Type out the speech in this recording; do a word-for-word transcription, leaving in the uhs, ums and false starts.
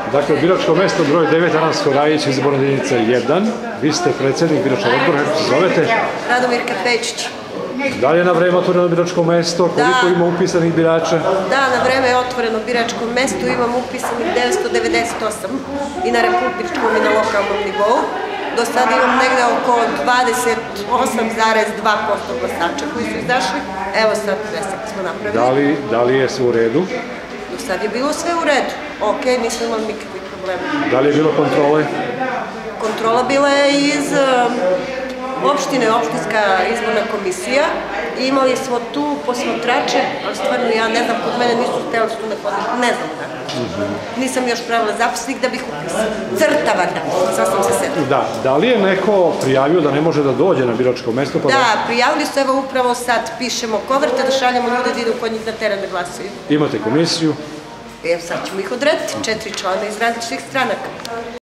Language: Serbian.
Dakle, biračko mesto broj devet, Ana Skorajić, izborna jedinica jedan. Vi ste predsjednik biračkog odbora, kako se zovete? Radomirka Pečić. Da li je na vreme otvoreno biračko mesto? Koliko ima upisanih birača? Da, na vreme je otvoreno biračko mesto, imam upisanih devetsto devedeset osam i na republičkom i na lokalnom nivou. Do sada imam negde oko dvadeset osam zarez dva posto glasača koji su izašli. Evo sad presek smo napravili. Da li je sve u redu? Do sada je bilo sve u redu. Ok, nismo imali nikakvih problema. Da li je bilo kontrole? Kontrola bila je iz opštine, opštinska izborna komisija. Imali smo tu posmatrače, ali stvarno ja ne znam, kod mene nisu htjeli su ne podati, ne znam da. Nisam još pravila zapisnik da bih upisala. Crta valjda, sad sam se setila. Da, da li je neko prijavio da ne može da dođe na biračko mesto? Da, prijavili su, evo upravo sad pišemo koverte da šaljamo ljude da idu kod njih na teren da glasaju. Imate komisiju? Evo sad ćemo ih odrediti, četiri člana iz različitih stranaka.